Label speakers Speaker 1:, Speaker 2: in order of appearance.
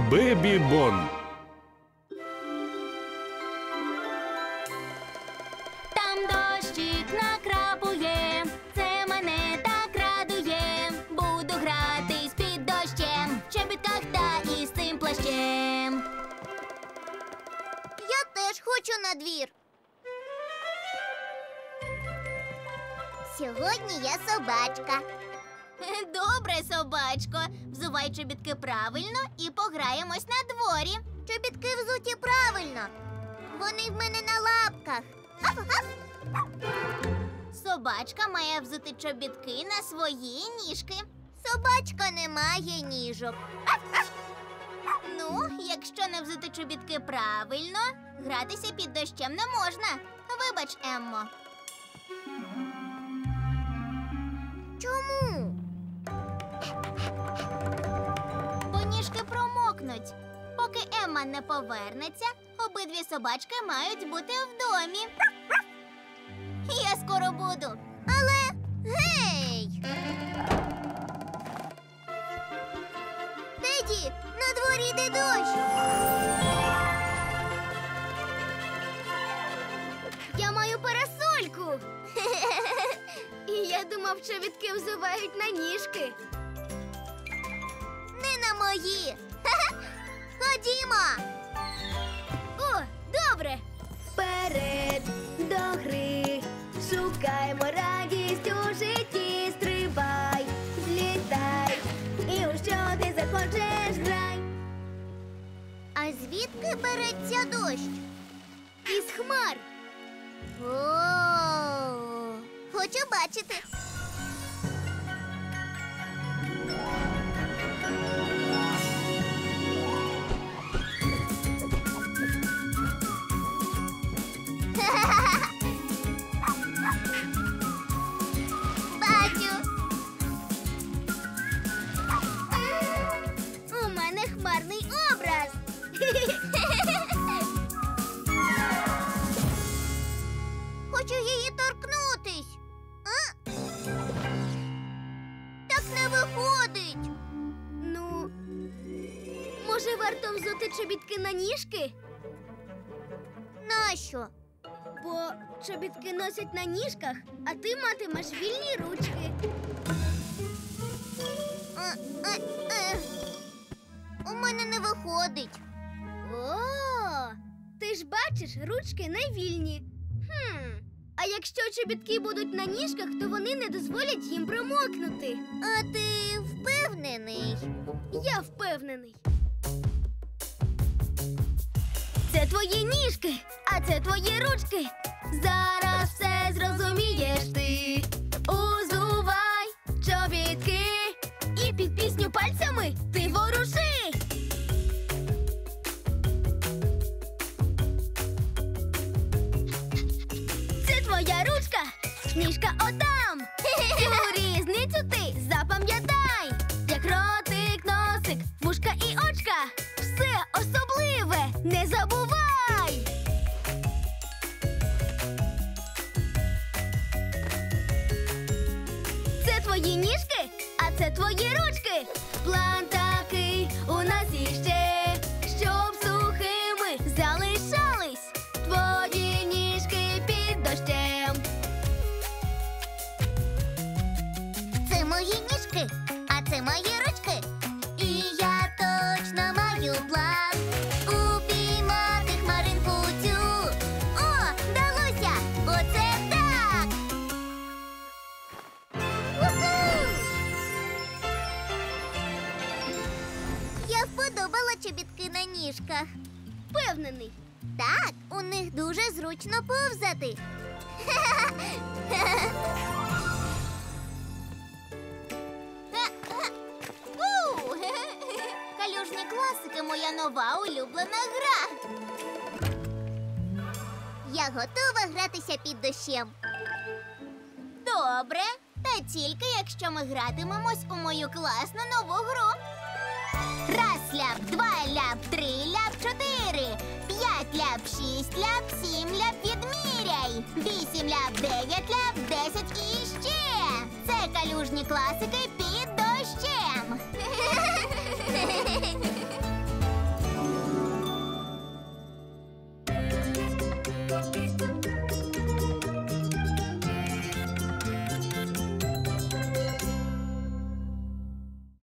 Speaker 1: Бебі-бон.
Speaker 2: Там дощик накрапує, це мене так радує. Буду гратись під дощем, в чобітках та із цим плащем.
Speaker 3: Я теж хочу на двір. Сьогодні я собачка.
Speaker 2: Добре, собачко. Взувай чобітки правильно і пограємось на дворі.
Speaker 3: Чобітки взуті правильно. Вони в мене на лапках.
Speaker 2: Собачка має взути чобітки на свої ніжки.
Speaker 3: Собачка не має ніжок.
Speaker 2: Ну, якщо не взути чобітки правильно, гратися під дощем не можна. Вибач, Еммо.
Speaker 3: Чому?
Speaker 2: Бо ніжки промокнуть. Поки Емма не повернеться, обидві собачки мають бути в домі. Я скоро буду.
Speaker 3: Але гей! Теді, на дворі йде дощ. Я маю парасольку. І я думав, чобітки взувають на ніжки. Не на мої. Ходімо. О, добре.
Speaker 4: Вперед до гри, шукаймо радість у житті, стрибай, злітай, і у що ти захочеш грай.
Speaker 3: А звідки береться дощ?
Speaker 4: Із хмар.
Speaker 3: О, хочу бачити. Бачу. У мене хмарний образ. Хочу її торкнутись. А? Так не виходить.
Speaker 4: Ну, може, варто взути чобітки на ніжки?
Speaker 3: Нащо?
Speaker 4: Бо чобітки носять на ніжках, а ти матимеш вільні ручки.
Speaker 3: Е. У мене не виходить.
Speaker 4: О, ти ж бачиш, ручки не вільні. А якщо чобітки будуть на ніжках, то вони не дозволять їм промокнути.
Speaker 3: А ти впевнений?
Speaker 4: Я впевнений. Це твої ніжки, а це твої ручки. Зараз все зрозумієш ти. Узувай чобітки і під пісню пальцями ти воруши. Це твоя ручка, ніжка отам. Цю різницю ти запам'ятай. Як ротик, носик, вушка і очка. Все особливе не забувай. Це твої ніжки, а це твої ручки. План такий у нас іще, щоб сухими залишались твої ніжки під дощем.
Speaker 3: Це мої ніжки, а це мої ручки. І я точно маю план упіймати хмаринку цю. О, вдалося! Оце так! Уху! Я вподобала чобітки на ніжках.
Speaker 4: Впевнений.
Speaker 3: Так, у них дуже зручно повзати.
Speaker 2: Калюжні класики – моя нова улюблена гра.
Speaker 3: Я готова гратися під дощем.
Speaker 2: Добре, та тільки якщо ми гратимемось у мою класну нову гру. Раз ляп, два ляп, три ляп, чотири, 5 ляп, 6 ляп, 7 ляп, відміряй. 8 ляп, 9 ляп, 10 і ще. Це калюжні класики.